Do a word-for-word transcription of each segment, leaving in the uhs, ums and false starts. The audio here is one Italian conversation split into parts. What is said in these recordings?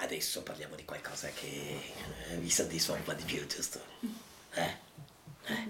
adesso parliamo di qualcosa che eh, vi soddisfa un po' di più, giusto? Eh? Eh?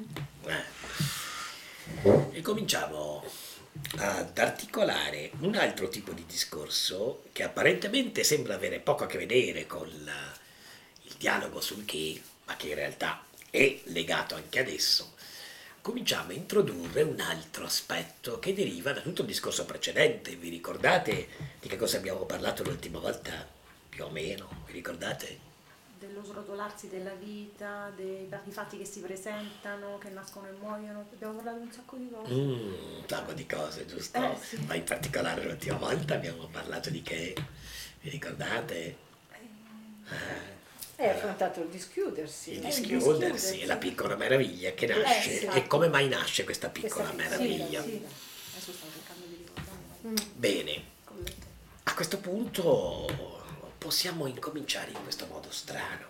Eh. E cominciamo ad articolare un altro tipo di discorso che apparentemente sembra avere poco a che vedere con la, il dialogo sul che, ma che in realtà è legato anche adesso. Cominciamo a introdurre un altro aspetto che deriva da tutto il discorso precedente. Vi ricordate di che cosa abbiamo parlato l'ultima volta? Più o meno, vi ricordate? Dello srotolarsi della vita, dei vari fatti che si presentano, che nascono e muoiono. Abbiamo parlato di un sacco di cose. Mm, un sacco di cose, giusto? Eh, sì. Ma in particolare l'ultima volta abbiamo parlato di che? Vi ricordate? Eh, È affrontato il dischiudersi. Il no? dischiudersi e la piccola meraviglia che nasce. esatto. E come mai nasce questa piccola Questa meraviglia? sì, sì. Adesso stavo cercando di ricordare. Mm. Bene, Con le- a questo punto possiamo incominciare in questo modo strano.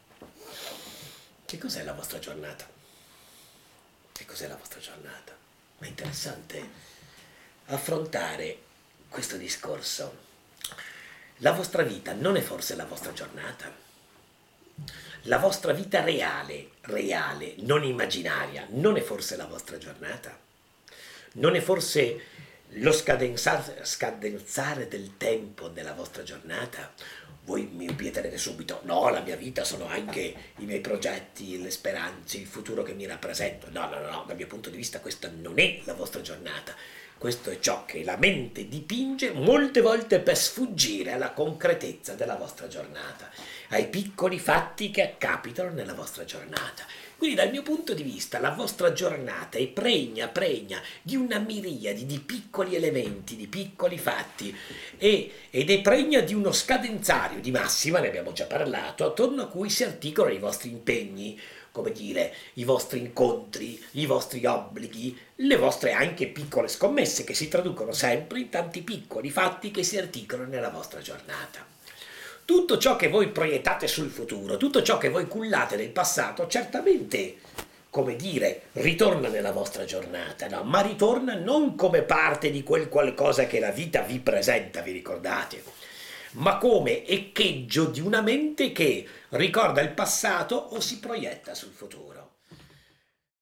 Che cos'è la vostra giornata? Che cos'è la vostra giornata? Ma è interessante affrontare questo discorso. La vostra vita non è forse la vostra giornata? La vostra vita reale, reale, non immaginaria, non è forse la vostra giornata? Non è forse lo scadenzare, scadenzare del tempo nella vostra giornata? Voi mi obietterete subito, no, la mia vita sono anche i miei progetti, le speranze, il futuro che mi rappresento. No, no, no, no, dal mio punto di vista questa non è la vostra giornata. Questo è ciò che la mente dipinge molte volte per sfuggire alla concretezza della vostra giornata, ai piccoli fatti che capitano nella vostra giornata. Quindi dal mio punto di vista la vostra giornata è pregna, pregna di una miriade di piccoli elementi, di piccoli fatti e, ed è pregna di uno scadenzario di massima, ne abbiamo già parlato, attorno a cui si articolano i vostri impegni, come dire, i vostri incontri, i vostri obblighi, le vostre anche piccole scommesse che si traducono sempre in tanti piccoli fatti che si articolano nella vostra giornata. Tutto ciò che voi proiettate sul futuro, tutto ciò che voi cullate nel passato, certamente, come dire, ritorna nella vostra giornata, no? Ma ritorna non come parte di quel qualcosa che la vita vi presenta, vi ricordate, ma come echeggio di una mente che ricorda il passato o si proietta sul futuro.